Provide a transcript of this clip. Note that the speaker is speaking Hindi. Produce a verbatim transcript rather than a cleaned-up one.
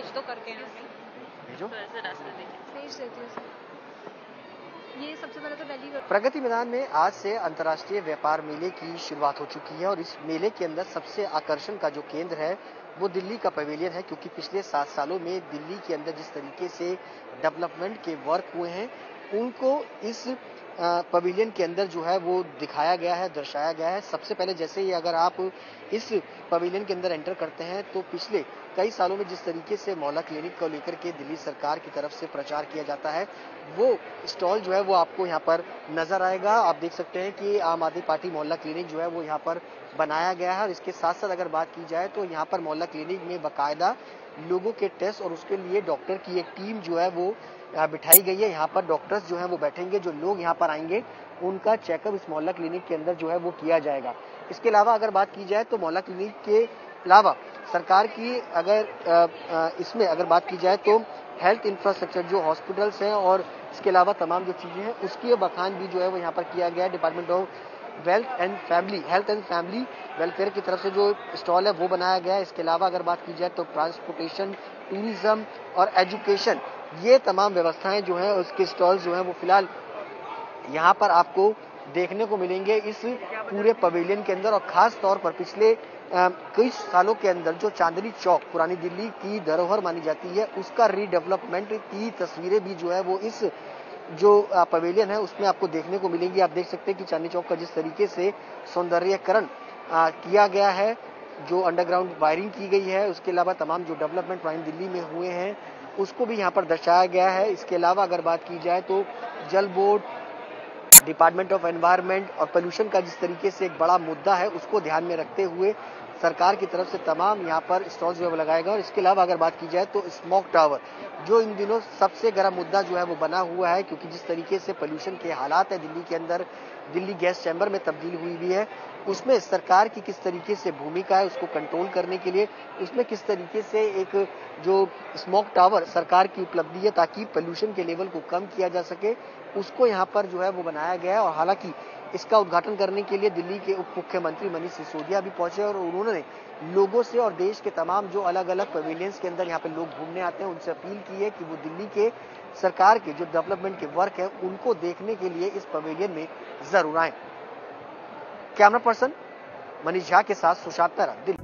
भेज दो करके यहाँ पे भेजो, तो ऐसे रास्ते देखे भेज देती हूँ सर। ये सबसे पहले तो दिल्ली प्रगति मैदान में आज से अंतर्राष्ट्रीय व्यापार मेले की शुरुआत हो चुकी है और इस मेले के अंदर सबसे आकर्षण का जो केंद्र है वो दिल्ली का पवेलियन है, क्योंकि पिछले सात सालों में दिल्ली के अंदर जिस तरीके से डेवलपमेंट के वर्क हुए हैं उनको इस पवेलियन के अंदर जो है वो दिखाया गया है, दर्शाया गया है। सबसे पहले जैसे ही अगर आप इस पवेलियन के अंदर एंटर करते हैं तो पिछले कई सालों में जिस तरीके से मोहल्ला क्लिनिक को लेकर के दिल्ली सरकार की तरफ से प्रचार किया जाता है वो स्टॉल जो है वो आपको यहाँ पर नजर आएगा। आप देख सकते हैं कि आम आदमी पार्टी मोहल्ला क्लिनिक जो है वो यहाँ पर बनाया गया है और इसके साथ साथ अगर बात की जाए तो यहाँ पर मोहल्ला क्लिनिक में बाकायदा लोगों के टेस्ट और उसके लिए डॉक्टर की एक टीम जो है वो बिठाई गई है। यहाँ पर डॉक्टर्स जो है वो बैठेंगे, जो लोग यहाँ पर आएंगे उनका चेकअप इस मोहल्ला क्लिनिक के अंदर जो है वो किया जाएगा। इसके अलावा अगर बात की जाए तो मोहल्ला क्लिनिक के अलावा सरकार की अगर इसमें अगर बात की जाए तो हेल्थ इंफ्रास्ट्रक्चर जो हॉस्पिटल्स हैं और इसके अलावा तमाम जो चीजें हैं उसकी बखान भी जो है वो यहाँ पर किया गया है। Department of wealth and family health and family welfare की तरफ से जो स्टॉल है वो बनाया गया है। इसके अलावा अगर बात की जाए तो ट्रांसपोर्टेशन, टूरिज्म और एजुकेशन, ये तमाम व्यवस्थाएं जो है उसके स्टॉल जो है वो फिलहाल यहाँ पर आपको देखने को मिलेंगे इस पूरे पवेलियन के अंदर। और खास तौर पर पिछले कई सालों के अंदर जो चांदनी चौक पुरानी दिल्ली की धरोहर मानी जाती है उसका रीडेवलपमेंट की तस्वीरें भी जो है वो इस जो पवेलियन है उसमें आपको देखने को मिलेंगी। आप देख सकते हैं कि चांदनी चौक का जिस तरीके से सौंदर्यकरण किया गया है, जो अंडरग्राउंड वायरिंग की गई है, उसके अलावा तमाम जो डेवलपमेंट पुरानी दिल्ली में हुए हैं उसको भी यहाँ पर दर्शाया गया है। इसके अलावा अगर बात की जाए तो जल बोर्ड, डिपार्टमेंट ऑफ एनवायरनमेंट और पोल्यूशन का जिस तरीके से एक बड़ा मुद्दा है उसको ध्यान में रखते हुए सरकार की तरफ से तमाम यहाँ पर स्टॉल्स जो है लगाएगा। और इसके अलावा अगर बात की जाए तो स्मोक टावर जो इन दिनों सबसे गर्म मुद्दा जो है वो बना हुआ है, क्योंकि जिस तरीके से पोल्यूशन के हालात है दिल्ली के अंदर, दिल्ली गैस चैम्बर में तब्दील हुई भी है, उसमें सरकार की किस तरीके से भूमिका है उसको कंट्रोल करने के लिए, उसमें किस तरीके से एक जो स्मोक टावर सरकार की उपलब्धि है ताकि पोल्यूशन के लेवल को कम किया जा सके, उसको यहाँ पर जो है वो बनाया गया है। और हालांकि इसका उद्घाटन करने के लिए दिल्ली के उप मुख्यमंत्री मनीष सिसोदिया भी पहुंचे और उन्होंने लोगों से और देश के तमाम जो अलग अलग पवेलियंस के अंदर यहाँ पे लोग घूमने आते हैं उनसे अपील की है कि वो दिल्ली के सरकार के जो डेवलपमेंट के वर्क है उनको देखने के लिए इस पवेलियन में जरूर आए। कैमरा पर्सन मनीष झा के साथ सुशांत तारा, दिल्ली।